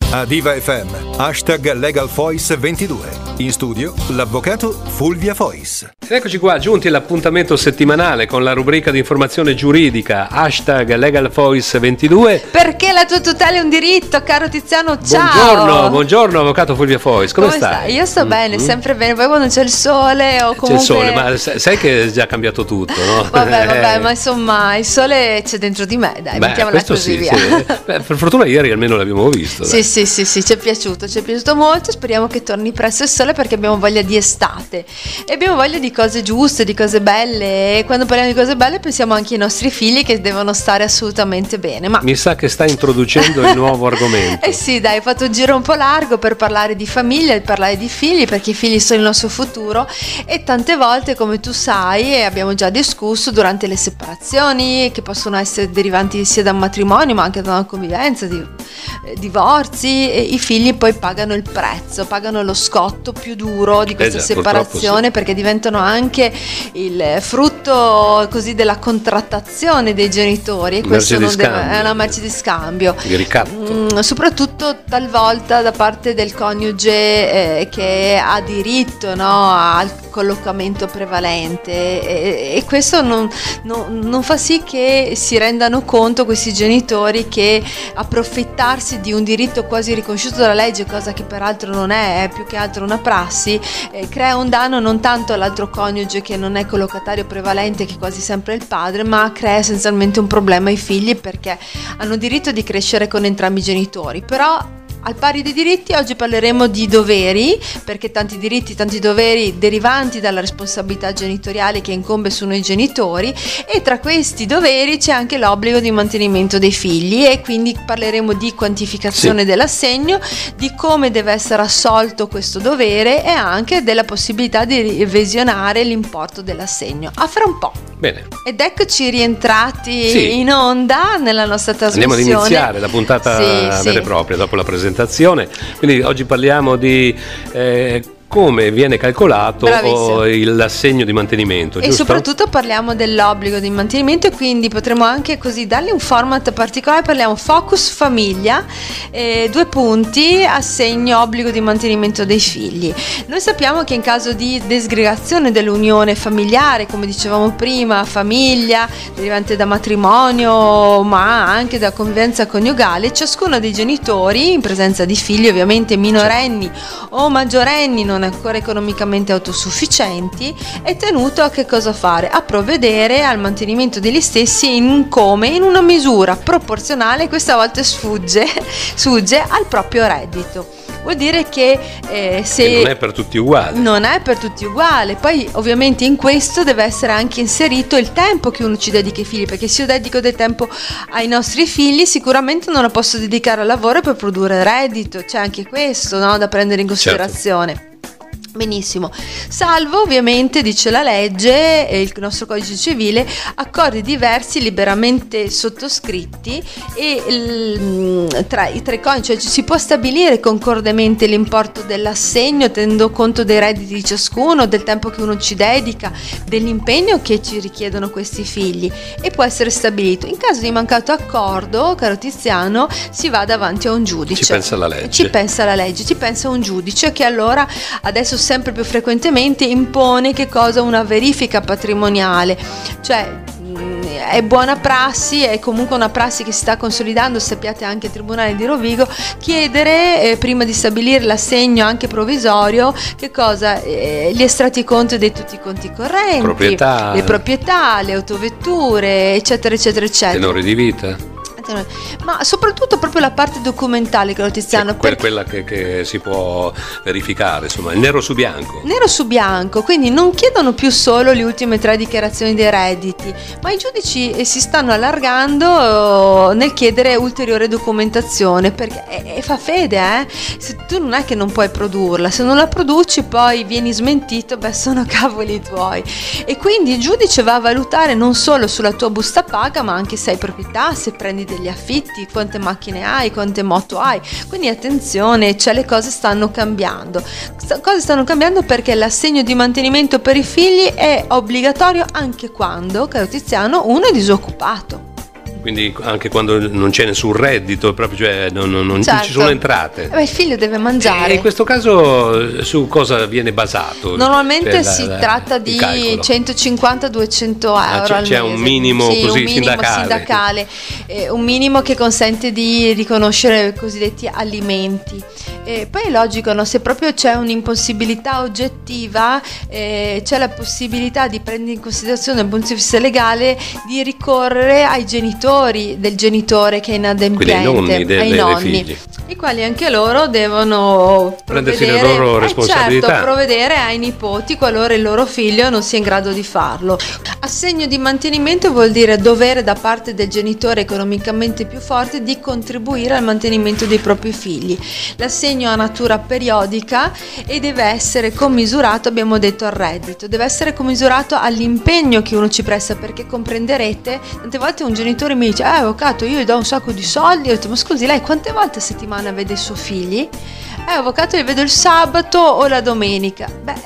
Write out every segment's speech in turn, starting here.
A Diva FM, #LegalVoice22. In studio, l'avvocato Fulvia Fois. Ed eccoci qua, giunti all'appuntamento settimanale con la rubrica di informazione giuridica, #LegalVoice22. Perché la tua tutela è un diritto, caro Tiziano, ciao! Buongiorno avvocato Fulvia Fois, come stai? Io sto bene, sempre bene, poi quando c'è il sole o comunque... C'è il sole, ma sai che è già cambiato tutto, no? Vabbè, ma insomma il sole c'è dentro di me, dai, mettiamola così, via. Sì. Per fortuna ieri almeno l'abbiamo visto. Sì, ci è piaciuto molto, speriamo che torni presto il sole perché abbiamo voglia di estate e abbiamo voglia di cose giuste, di cose belle, e quando parliamo di cose belle pensiamo anche ai nostri figli che devono stare assolutamente bene. Ma mi sa che stai introducendo il nuovo argomento. Eh sì, dai, ho fatto un giro un po' largo per parlare di famiglia e parlare di figli, perché i figli sono il nostro futuro e tante volte, come tu sai e abbiamo già discusso, durante le separazioni, che possono essere derivanti sia da un matrimonio ma anche da una convivenza, divorzi, i figli poi pagano il prezzo, pagano lo scotto più duro di questa separazione, sì, perché diventano anche il frutto così della contrattazione dei genitori, e questo è una merce di scambio, di ricatto, soprattutto talvolta da parte del coniuge che ha diritto, no, al collocamento prevalente, e questo non fa sì che si rendano conto questi genitori che approfittarsi di un diritto quasi riconosciuto dalla legge, cosa che peraltro non è più che altro una prassi, crea un danno non tanto all'altro coniuge che non è collocatario prevalente, che quasi sempre è il padre, ma crea essenzialmente un problema ai figli, perché hanno diritto di crescere con entrambi i genitori. Però al pari dei diritti oggi parleremo di doveri, perché tanti diritti, tanti doveri derivanti dalla responsabilità genitoriale che incombe su noi genitori, e tra questi doveri c'è anche l'obbligo di mantenimento dei figli, e quindi parleremo di quantificazione dell'assegno, di come deve essere assolto questo dovere e anche della possibilità di revisionare l'importo dell'assegno. A fra un po'. Bene. Ed eccoci rientrati in onda nella nostra trasmissione. Andiamo ad iniziare la puntata vera e propria dopo la presentazione. Quindi oggi parliamo di come viene calcolato l'assegno di mantenimento, giusto? E soprattutto parliamo dell'obbligo di mantenimento, e quindi potremo anche così dargli un format particolare. Parliamo focus famiglia, 2 punti, assegno, obbligo di mantenimento dei figli. Noi sappiamo che in caso di disgregazione dell'unione familiare, come dicevamo prima, famiglia derivante da matrimonio ma anche da convivenza coniugale, ciascuno dei genitori, in presenza di figli ovviamente minorenni o maggiorenni non ancora economicamente autosufficienti, è tenuto a che cosa fare? A provvedere al mantenimento degli stessi in una misura proporzionale, questa volta sfugge al proprio reddito. Vuol dire che se non è per tutti uguale. Non è per tutti uguale. Poi ovviamente in questo deve essere anche inserito il tempo che uno ci dedica ai figli, perché se io dedico del tempo ai nostri figli sicuramente non lo posso dedicare al lavoro per produrre reddito. C'è anche questo, no, da prendere in considerazione. Certo. Benissimo, salvo ovviamente, dice la legge e il nostro codice civile, accordi diversi liberamente sottoscritti e tra i coniugi, cioè si può stabilire concordemente l'importo dell'assegno tenendo conto dei redditi di ciascuno, del tempo che uno ci dedica, dell'impegno che ci richiedono questi figli, e può essere stabilito. In caso di mancato accordo, caro Tiziano, si va davanti a un giudice. Ci pensa la legge, ci pensa un giudice, che allora adesso sempre più frequentemente impone che cosa? Una verifica patrimoniale, cioè è buona prassi, è comunque una prassi che si sta consolidando, sappiate anche il Tribunale di Rovigo, chiedere prima di stabilire l'assegno anche provvisorio che cosa? Gli estratti conto di tutti i conti correnti, le proprietà, le autovetture, eccetera eccetera eccetera, tenore di vita, ma soprattutto proprio la parte documentale, che Tiziano, quella che si può verificare, insomma, il nero su bianco, quindi non chiedono più solo le ultime 3 dichiarazioni dei redditi, ma i giudici si stanno allargando nel chiedere ulteriore documentazione, perché fa fede, se tu non è che non puoi produrla, se non la produci poi vieni smentito, sono cavoli tuoi, e quindi il giudice va a valutare non solo sulla tua busta paga, ma anche se hai proprietà, se prendi degli affitti, quante macchine hai, quante moto hai. Quindi attenzione, le cose stanno cambiando. Perché l'assegno di mantenimento per i figli è obbligatorio anche quando, caro Tiziano, uno è disoccupato. Quindi anche quando non c'è nessun reddito, proprio, cioè non certo. ci sono entrate. Il figlio deve mangiare. E in questo caso su cosa viene basato? Normalmente si tratta di 150-200 euro al mese. C'è un minimo, sì, così, un minimo sindacale, un minimo che consente di riconoscere i cosiddetti alimenti. Poi è logico, no? Se proprio c'è un'impossibilità oggettiva, c'è la possibilità di prendere in considerazione dal punto di vista legale di ricorrere ai genitori del genitore che è inadempiente, ai nonni, figli, i quali anche loro devono prendersi le loro responsabilità. Certo, provvedere ai nipoti qualora il loro figlio non sia in grado di farlo. Assegno di mantenimento vuol dire dovere da parte del genitore economicamente più forte di contribuire al mantenimento dei propri figli. L'assegno ha natura periodica e deve essere commisurato, abbiamo detto, al reddito, deve essere commisurato all'impegno che uno ci presta, perché comprenderete, tante volte un genitore mi dice avvocato, io gli do un sacco di soldi. Io ho detto, ma scusi, lei quante volte a settimana vede i suoi figli? Avvocato, li vedo il sabato o la domenica.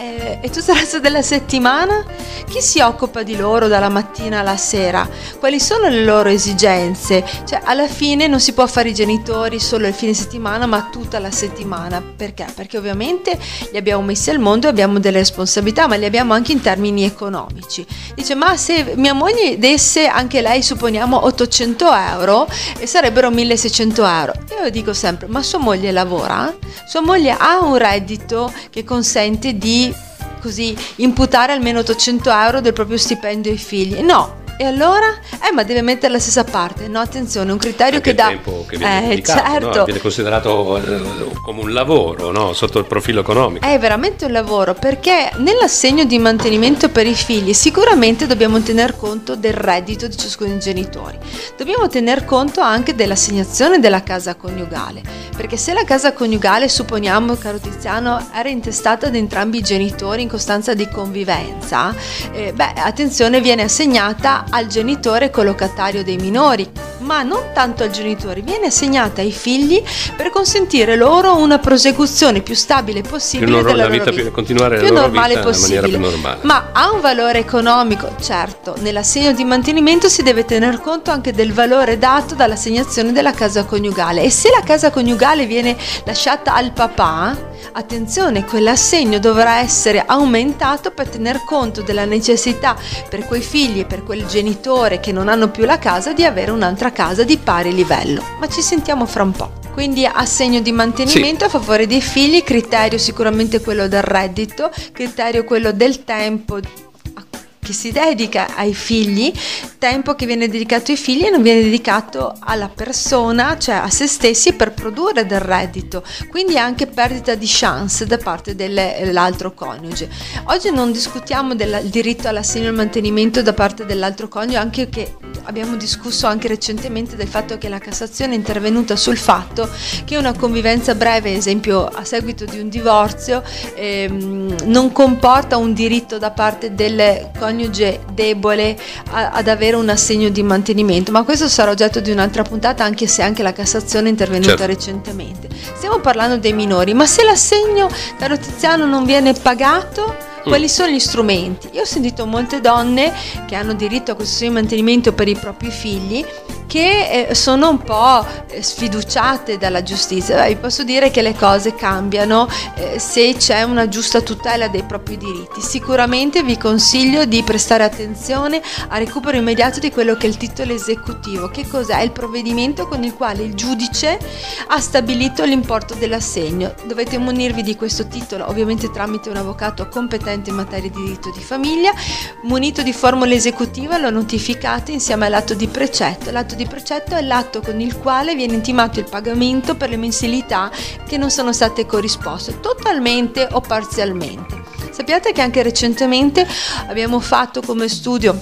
E tutto il resto della settimana? Chi si occupa di loro dalla mattina alla sera? Quali sono le loro esigenze? Cioè, alla fine non si può fare i genitori solo il fine settimana, ma tutta la settimana. Perché? Perché ovviamente li abbiamo messi al mondo e abbiamo delle responsabilità, ma li abbiamo anche in termini economici. Dice, ma se mia moglie desse anche lei, supponiamo, 800 euro, e sarebbero 1600 euro. Io dico sempre, ma sua moglie lavora? Sua moglie ha un reddito che consente di così imputare almeno 800 euro del proprio stipendio ai figli? No. E allora? Ma deve mettere la stessa parte. No, attenzione, un criterio anche che dà... il tempo che viene dedicato, certo. No? Viene considerato come un lavoro, no? Sotto il profilo economico. È veramente un lavoro, perché nell'assegno di mantenimento per i figli sicuramente dobbiamo tener conto del reddito di ciascuno dei genitori. Dobbiamo tener conto anche dell'assegnazione della casa coniugale, perché se la casa coniugale, supponiamo, caro Tiziano, era intestata ad entrambi i genitori in costanza di convivenza, attenzione, viene assegnata al genitore collocatario dei minori, ma non tanto al genitore, viene assegnata ai figli per consentire loro una prosecuzione più stabile possibile della loro vita, continuare più la loro normale vita possibile, in maniera più normale. Ma ha un valore economico, certo. Nell'assegno di mantenimento si deve tener conto anche del valore dato dall'assegnazione della casa coniugale, e se la casa coniugale viene lasciata al papà, attenzione, quell'assegno dovrà essere aumentato per tener conto della necessità per quei figli e per quel genitore che non hanno più la casa di avere un'altra casa di pari livello. Ma ci sentiamo fra un po'. Quindi assegno di mantenimento, sì, a favore dei figli, criterio sicuramente quello del reddito, criterio quello del tempo che si dedica ai figli, tempo che viene dedicato ai figli e non viene dedicato alla persona, cioè a se stessi, per produrre del reddito, quindi anche perdita di chance da parte dell'altro coniuge. Oggi non discutiamo del diritto all'assegno al mantenimento da parte dell'altro coniuge, anche che abbiamo discusso anche recentemente del fatto che la Cassazione è intervenuta sul fatto che una convivenza breve, esempio a seguito di un divorzio, non comporta un diritto da parte del coniuge debole ad avere un assegno di mantenimento, ma questo sarà oggetto di un'altra puntata, anche se anche la Cassazione è intervenuta, certo, recentemente. Stiamo parlando dei minori, ma se l'assegno, caro Tiziano, non viene pagato, quali sono gli strumenti? Io ho sentito molte donne che hanno diritto a questo assegno di mantenimento per i propri figli che sono un po' sfiduciate dalla giustizia. Vi posso dire che le cose cambiano se c'è una giusta tutela dei propri diritti. Sicuramente vi consiglio di prestare attenzione al recupero immediato di quello che è il titolo esecutivo. Che cos'è? Il provvedimento con il quale il giudice ha stabilito l'importo dell'assegno. Dovete munirvi di questo titolo, ovviamente tramite un avvocato competente in materia di diritto di famiglia, munito di formula esecutiva, lo notificate insieme all'atto di precetto. L'atto di precetto è l'atto con il quale viene intimato il pagamento per le mensilità che non sono state corrisposte, totalmente o parzialmente. Sappiate che anche recentemente abbiamo fatto come studio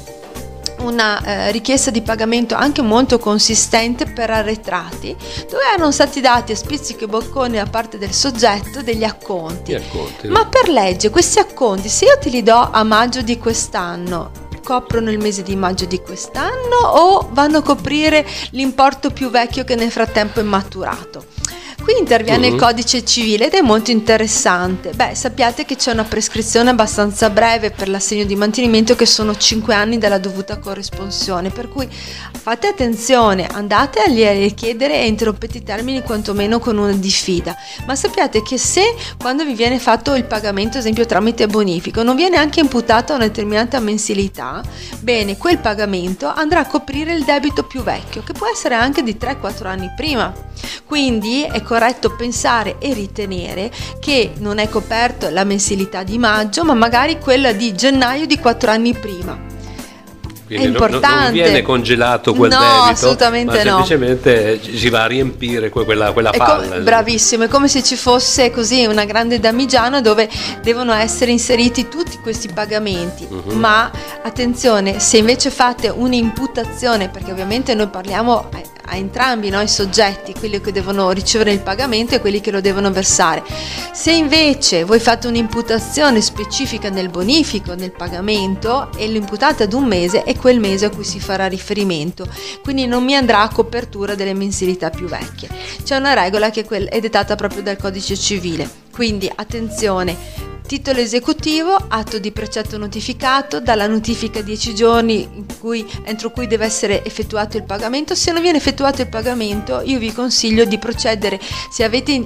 una richiesta di pagamento anche molto consistente per arretrati, dove erano stati dati a spizzichi e bocconi da parte del soggetto degli acconti. Ma per legge questi acconti, se io te li do a maggio di quest'anno, coprono il mese di maggio di quest'anno o vanno a coprire l'importo più vecchio che nel frattempo è maturato? Qui interviene il codice civile ed è molto interessante. Sappiate che c'è una prescrizione abbastanza breve per l'assegno di mantenimento, che sono 5 anni dalla dovuta corresponsione, per cui fate attenzione, andate a richiedere e interrompete i termini quantomeno con una diffida. Ma sappiate che se quando vi viene fatto il pagamento, ad esempio tramite bonifico, non viene anche imputata una determinata mensilità, bene, quel pagamento andrà a coprire il debito più vecchio, che può essere anche di 3-4 anni prima. Quindi è corretto pensare e ritenere che non è coperto la mensilità di maggio, ma magari quella di gennaio di 4 anni prima. Quindi è importante. Non viene congelato quel debito, assolutamente ma semplicemente si va a riempire quella falla. Bravissimo, è come se ci fosse così una grande damigiana dove devono essere inseriti tutti questi pagamenti. Ma attenzione, se invece fate un'imputazione, perché ovviamente noi parliamo a entrambi, i soggetti, quelli che devono ricevere il pagamento e quelli che lo devono versare. Se invece voi fate un'imputazione specifica nel bonifico, nel pagamento, e lo imputate ad un mese, è quel mese a cui si farà riferimento, quindi non mi andrà a copertura delle mensilità più vecchie. C'è una regola che è dettata proprio dal codice civile, quindi attenzione. Titolo esecutivo, atto di precetto notificato, dalla notifica 10 giorni entro cui deve essere effettuato il pagamento. Se non viene effettuato il pagamento, io vi consiglio di procedere, se avete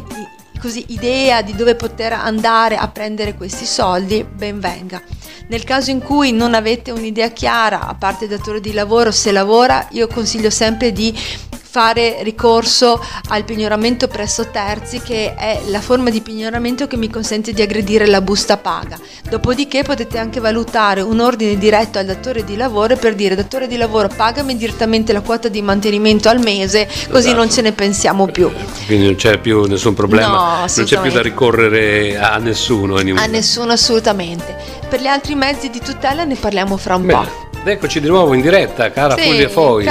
idea di dove poter andare a prendere questi soldi, ben venga. Nel caso in cui non avete un'idea chiara, a parte il datore di lavoro, se lavora, io consiglio sempre di fare ricorso al pignoramento presso terzi, che è la forma di pignoramento che mi consente di aggredire la busta paga. Dopodiché potete anche valutare un ordine diretto al datore di lavoro per dire: datore di lavoro, pagami direttamente la quota di mantenimento al mese, così non ce ne pensiamo più. Quindi non c'è più nessun problema, non c'è più da ricorrere a nessuno. A nessuno, assolutamente. Per gli altri mezzi di tutela ne parliamo fra un po'. Eccoci di nuovo in diretta, cara Fulvia Fois.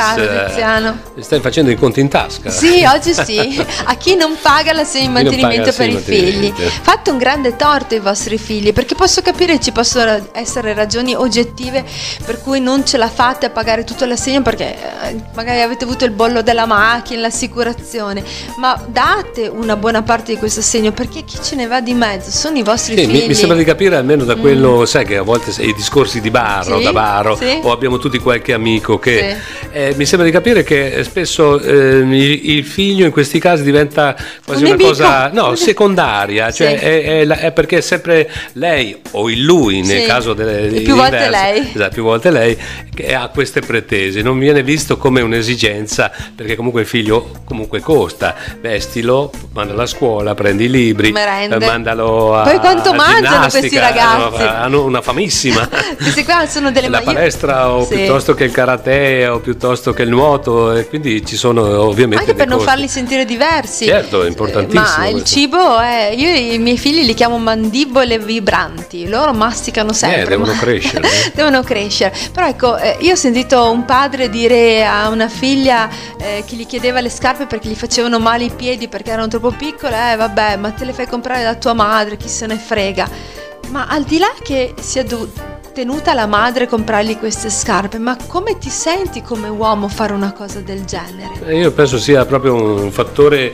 Stai facendo i conti in tasca? Sì, oggi sì. A chi non paga l'assegno di mantenimento per i figli. Fate un grande torto ai vostri figli, perché posso capire ci possono essere ragioni oggettive per cui non ce la fate a pagare tutto l'assegno, perché magari avete avuto il bollo della macchina, l'assicurazione, ma date una buona parte di questo assegno, perché chi ce ne va di mezzo sono i vostri figli. Mi sembra di capire, almeno da quello, sai che a volte i discorsi di baro, da baro, o abbiamo tutti qualche amico che mi sembra di capire che spesso il figlio in questi casi diventa quasi una cosa secondaria, cioè è perché è sempre lei o il lui, nel caso delle più volte lei. Esatto, più volte lei che ha queste pretese, non viene visto come un'esigenza, perché comunque il figlio comunque costa, vestilo, mandalo a scuola, prendi i libri, mandalo a poi quanto mangiano questi ragazzi? Hanno una famissima. Questi qua sono delle la palestra o piuttosto che il karate o piuttosto che il nuoto, e quindi ci sono ovviamente anche per non costi. farli sentire diversi. Certo, è importantissimo. Ma il cibo io i miei figli li chiamo mandibole vibranti, loro masticano sempre. Devono crescere. Devono crescere. Però ecco, io ho sentito un padre dire a una figlia che gli chiedeva le scarpe perché gli facevano male i piedi perché erano troppo piccole. Vabbè, ma te le fai comprare da tua madre, chi se ne frega. Ma al di là che sia tenuta la madre a comprargli queste scarpe, ma come ti senti come uomo fare una cosa del genere? Io penso sia proprio un fattore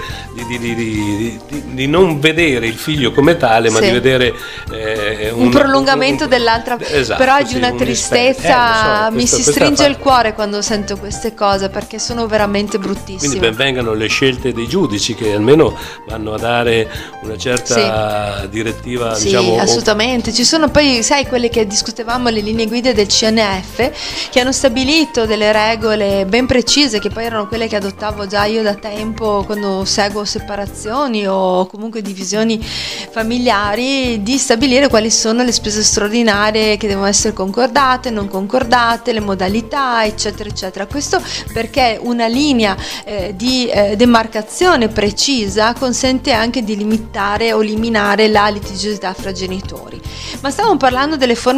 di non vedere il figlio come tale, ma di vedere un prolungamento dell'altra. Esatto, però è di una tristezza, mi si stringe il cuore quando sento queste cose, perché sono veramente bruttissime. Quindi ben vengano le scelte dei giudici, che almeno vanno a dare una certa direttiva, diciamo. Assolutamente. Ci sono poi, sai, quelle che discutevamo, le linee guida del CNF, che hanno stabilito delle regole ben precise, che poi erano quelle che adottavo già io da tempo quando seguo separazioni o comunque divisioni familiari, di stabilire quali sono le spese straordinarie che devono essere concordate, non concordate, le modalità, eccetera eccetera. Questo perché una linea di demarcazione precisa consente anche di limitare o eliminare la litigiosità fra genitori. Ma stavamo parlando delle forme di tutela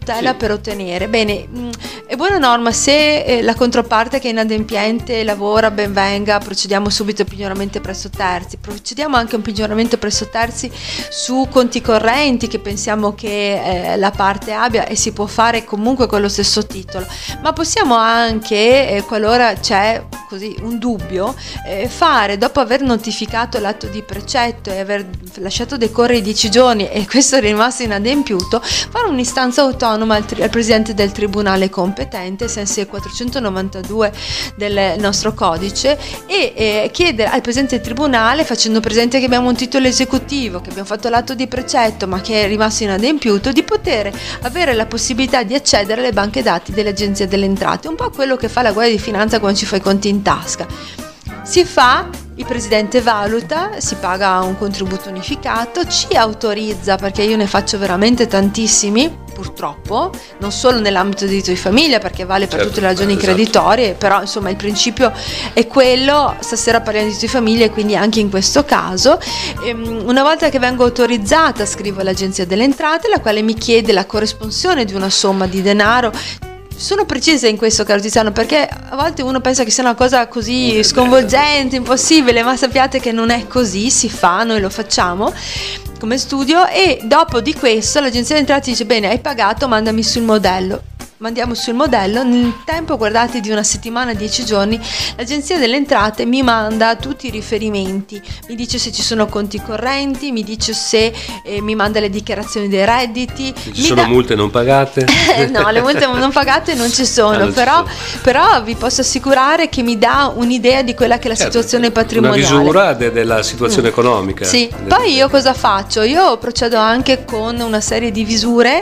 tutela per ottenere. Bene, è buona norma se la controparte che è inadempiente lavora, ben venga, procediamo subito a pignoramento presso terzi, procediamo anche a un pignoramento presso terzi su conti correnti che pensiamo che la parte abbia, e si può fare comunque con lo stesso titolo, ma possiamo anche, qualora c'è così un dubbio, fare, dopo aver notificato l'atto di precetto e aver lasciato decorrere i 10 giorni e questo è rimasto inadempiuto, fare un'istanza autonoma al presidente del tribunale competente, sensi del 492 del nostro codice, e chiedere al presidente del tribunale, facendo presente che abbiamo un titolo esecutivo, che abbiamo fatto l'atto di precetto ma che è rimasto inadempiuto, di poter avere la possibilità di accedere alle banche dati dell'Agenzia delle Entrate, un po' quello che fa la Guardia di Finanza quando ci fa i conti in tasca. Si fa, il presidente valuta, si paga un contributo unificato, ci autorizza, perché io ne faccio veramente tantissimi, purtroppo, non solo nell'ambito del diritto di famiglia, perché vale per tutte le ragioni creditorie, però insomma il principio è quello. Stasera parliamo di diritto di famiglia e quindi anche in questo caso, una volta che vengo autorizzata, scrivo all'Agenzia delle Entrate, la quale mi chiede la corresponsione di una somma di denaro. Sono precisa in questo, caro Tiziano, perché a volte uno pensa che sia una cosa così sconvolgente, impossibile, ma sappiate che non è così, si fa, noi lo facciamo come studio, e dopo di questo l'Agenzia delle Entrate dice: bene, hai pagato, mandami sul modello. Mandiamo sul modello, nel tempo, guardate, di una settimana, 10 giorni, l'Agenzia delle Entrate mi manda tutti i riferimenti, mi dice se ci sono conti correnti, mi dice se mi manda le dichiarazioni dei redditi. Ci sono multe non pagate? No, le multe non pagate non ci sono, però vi posso assicurare che mi dà un'idea di quella che è la situazione patrimoniale. Una misura della situazione economica. Sì, poi io cosa faccio? Io procedo anche con una serie di visure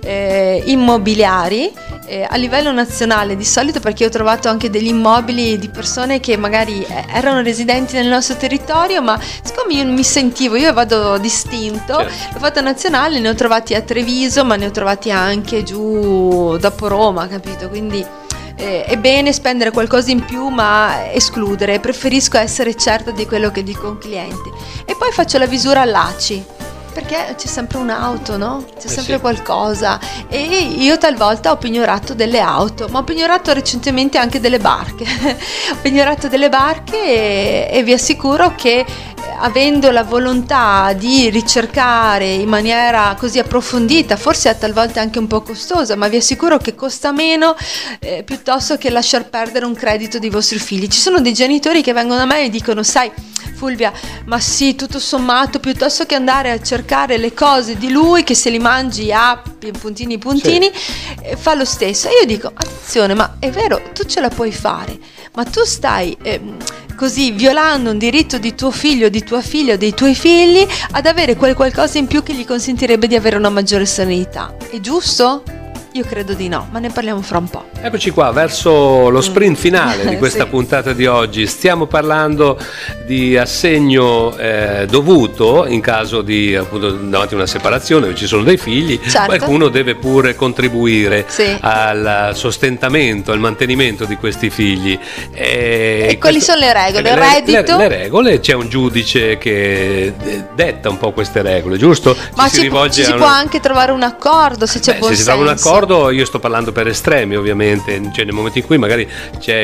immobiliari a livello nazionale, di solito, perché ho trovato anche degli immobili di persone che magari erano residenti nel nostro territorio, ma siccome io non mi sentivo, io vado distinto, l'ho fatto nazionale, ne ho trovati a Treviso, ma ne ho trovati anche giù dopo Roma, capito? Quindi è bene spendere qualcosa in più, ma escludere, preferisco essere certa di quello che dico a un cliente. E poi faccio la visura all'ACI, perché c'è sempre un'auto, no? C'è sempre qualcosa, e io talvolta ho pignorato delle auto, ma ho pignorato recentemente anche delle barche ho pignorato delle barche e vi assicuro che, avendo la volontà di ricercare in maniera così approfondita, forse talvolta anche un po' costosa, ma vi assicuro che costa meno piuttosto che lasciar perdere un credito dei vostri figli. Ci sono dei genitori che vengono a me e dicono: sai Fulvia, ma sì, tutto sommato, piuttosto che andare a cercare le cose di lui, che se li mangi a puntini, fa lo stesso. E io dico: attenzione, ma è vero, tu ce la puoi fare, ma tu stai così violando un diritto di tuo figlio, di tua figlia, dei tuoi figli, ad avere quel qualcosa in più che gli consentirebbe di avere una maggiore serenità. È giusto? Io credo di no, ma ne parliamo fra un po'. Eccoci qua, verso lo sprint finale di questa puntata di oggi. Stiamo parlando di assegno dovuto in caso di, appunto, davanti a una separazione, ci sono dei figli, qualcuno deve pure contribuire al sostentamento, al mantenimento di questi figli. E quali sono le regole? Il reddito? Le regole, c'è un giudice che detta un po' queste regole, giusto? Ma ci si può anche trovare un accordo, se c'è buon senso. Se si trova un accordo, io sto parlando per estremi, ovviamente, cioè nel momento in cui magari c'è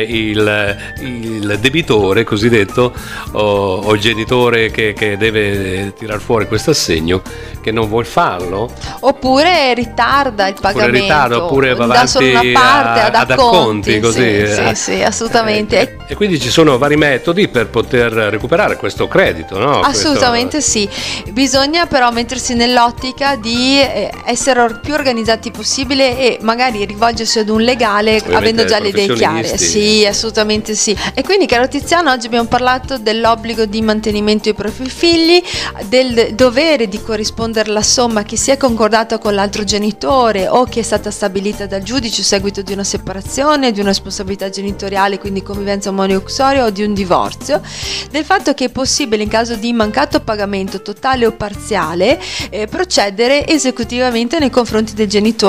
il debitore cosiddetto o il genitore che deve tirar fuori questo assegno, che non vuol farlo, oppure ritarda il pagamento, oppure va da solo una parte ad acconti, così. Sì, assolutamente. E quindi ci sono vari metodi per poter recuperare questo credito, no? Assolutamente sì, bisogna però mettersi nell'ottica di essere più organizzati possibile e magari rivolgersi ad un legale, ovviamente, avendo già le idee chiare. Sì, assolutamente sì. E quindi, caro Tiziano, oggi abbiamo parlato dell'obbligo di mantenimento dei propri figli, del dovere di corrispondere la somma che si è concordata con l'altro genitore o che è stata stabilita dal giudice a seguito di una separazione, di una responsabilità genitoriale, quindi convivenza omonio-uxoria, o di un divorzio, del fatto che è possibile, in caso di mancato pagamento totale o parziale, procedere esecutivamente nei confronti del genitore moroso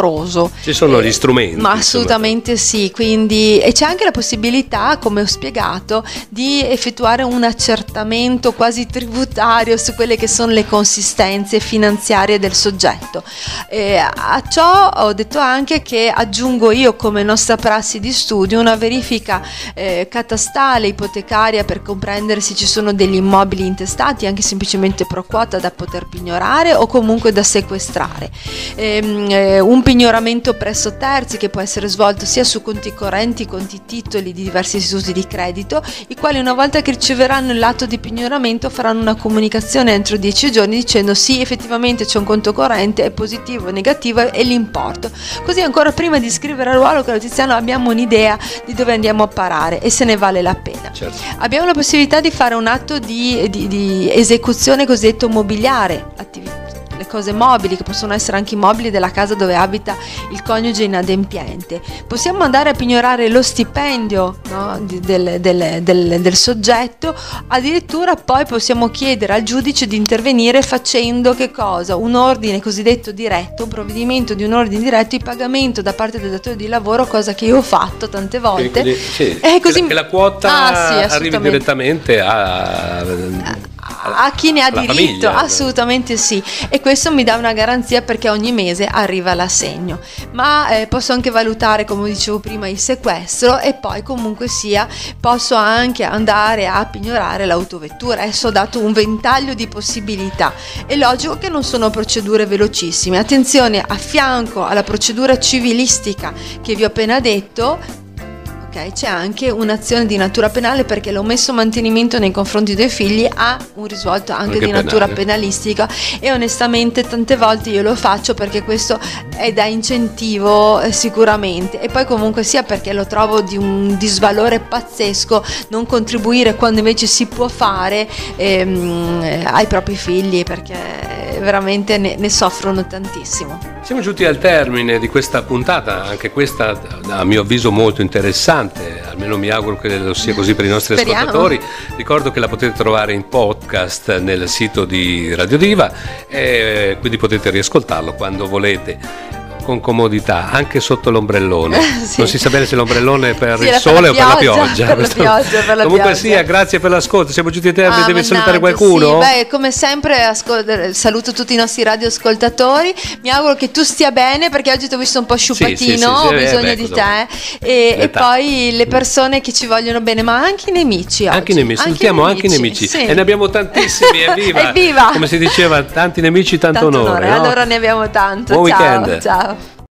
moroso. Ci sono gli strumenti. Ma assolutamente sì, quindi e c'è anche la possibilità, come ho spiegato, di effettuare un accertamento quasi tributario su quelle che sono le consistenze finanziarie del soggetto. A ciò ho detto anche che aggiungo io, come nostra prassi di studio, una verifica catastale, ipotecaria, per comprendere se ci sono degli immobili intestati, anche semplicemente pro quota, da poter pignorare o comunque da sequestrare. Un pignoramento presso terzi, che può essere svolto sia su conti correnti, conti titoli di diversi istituti di credito, i quali una volta che riceveranno l'atto di pignoramento faranno una comunicazione entro 10 giorni dicendo sì, effettivamente c'è un conto corrente, è positivo o negativo e l'importo. Così ancora prima di iscrivere al ruolo creditiziano abbiamo un'idea di dove andiamo a parare e se ne vale la pena. Certo. Abbiamo la possibilità di fare un atto di esecuzione cosiddetto mobiliare, le cose mobili, che possono essere anche i mobili della casa dove abita il coniuge inadempiente. Possiamo andare a pignorare lo stipendio, no, del soggetto, addirittura poi possiamo chiedere al giudice di intervenire facendo che cosa? Un ordine cosiddetto diretto, un provvedimento di un ordine diretto di pagamento da parte del datore di lavoro, cosa che io ho fatto tante volte. Quindi, sì, così, che la quota sì, arrivi direttamente a chi ne ha diritto, famiglia. Assolutamente sì, e questo mi dà una garanzia perché ogni mese arriva l'assegno, ma posso anche valutare, come dicevo prima, il sequestro e poi comunque sia posso anche andare a pignorare l'autovettura. Adesso ho dato un ventaglio di possibilità. È logico che non sono procedure velocissime, attenzione, a fianco alla procedura civilistica che vi ho appena detto, c'è anche un'azione di natura penale, perché l'omesso mantenimento nei confronti dei figli ha un risvolto anche di natura penalistica, e onestamente tante volte io lo faccio perché questo è da incentivo sicuramente, e poi comunque sia perché lo trovo di un disvalore pazzesco non contribuire quando invece si può fare ai propri figli, perché veramente ne soffrono tantissimo. Siamo giunti al termine di questa puntata, anche questa a mio avviso molto interessante, almeno mi auguro che lo sia così per i nostri ascoltatori. Ricordo che la potete trovare in podcast nel sito di Radio Diva, e quindi potete riascoltarlo quando volete, con comodità, anche sotto l'ombrellone. Sì. Non si sa bene se l'ombrellone è per il sole o per la pioggia. Per la Comunque pioggia. Sia, grazie per l'ascolto. Siamo giunti al termine, devi salutare qualcuno? Sì, come sempre saluto tutti i nostri radioascoltatori. Mi auguro che tu stia bene, perché oggi ti ho visto un po' sciupatino, ho bisogno di te. E poi le persone che ci vogliono bene, ma anche i nemici. Anche i nemici, salutiamo anche i nemici. Sì. E ne abbiamo tantissimi, evviva! Evviva! Come si diceva, tanti nemici, tanto onore. No? Allora ne abbiamo tanto. Buon ciao, weekend. Ciao.